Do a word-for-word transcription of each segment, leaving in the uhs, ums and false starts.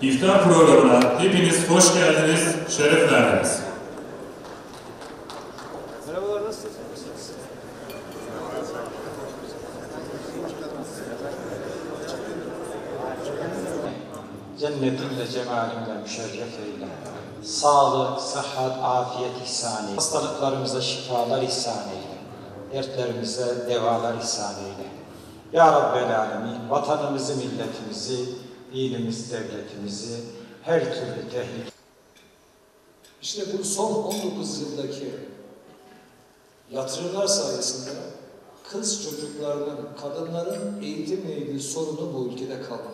İftar programına hepiniz hoş geldiniz, şeref verdiniz. Merhabalar, nasılsınız? Cennetinle, cemalinle müşerref eyle. Sağlık, sıhhat, afiyet ihsan eyle. Hastalıklarımıza şifalar ihsan eyle. Dertlerimize devalar ihsan eyle. Ya Rabbel Alemin, vatanımızı, milletimizi, dinimizi, devletimizi her türlü tehlike. İşte bu son on dokuz yıldaki yatırımlar sayesinde kız çocuklarının, kadınların eğitimle ilgili sorunu bu ülkede kalmadı.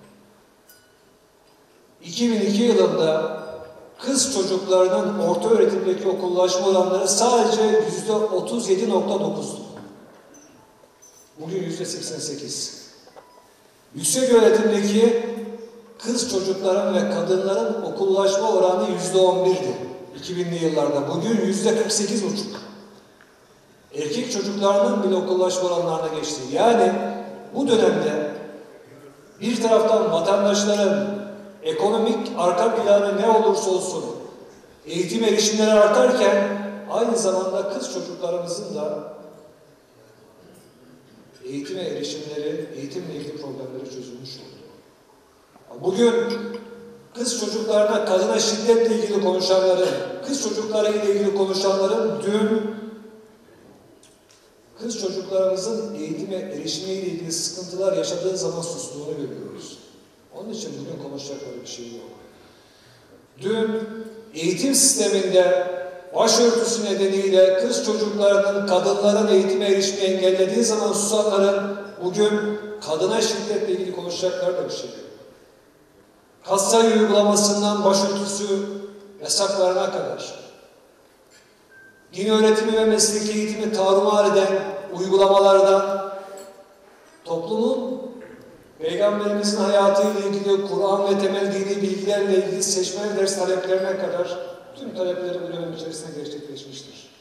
iki bin iki yılında kız çocuklarının orta öğretimdeki okullaşma oranları sadece yüzde otuz yedi nokta dokuzdu. Bugün yüzde seksen sekiz. Yüksek öğretimdeki kız çocukların ve kadınların okullaşma oranı yüzde on birdi iki binli yıllarda. Bugün yüzde kırk sekiz buçuk. Erkek çocuklarının bile okullaşma oranlarına geçti. Yani bu dönemde bir taraftan vatandaşların ekonomik arka planı ne olursa olsun eğitim erişimleri artarken aynı zamanda kız çocuklarımızın da eğitime erişimleri, eğitimle ilgili problemleri çözülmüş oldu. Bugün kız çocuklarına, kadına şiddetle ilgili konuşanların, kız çocukları ile ilgili konuşanların dün kız çocuklarımızın eğitime erişimiyle ilgili sıkıntılar yaşadığı zaman sustuğunu görüyoruz. Onun için bugün konuşacak öyle bir şey yok. Dün eğitim sisteminde başörtüsü nedeniyle kız çocuklarının, kadınların eğitime erişimini engellediği zaman susanların bugün kadına şiddetle ilgili konuşacaklar da bir şey yok. Kassay uygulamasından başörtüsü yasaklarına kadar, din öğretimi ve mesleki eğitimi tarumar eden uygulamalardan, toplumun Peygamberimizin hayatıyla ilgili Kur'an ve temel dini bilgilerle ilgili seçmeli ders taleplerine kadar tüm talepleri bu dönem içerisinde gerçekleşmiştir.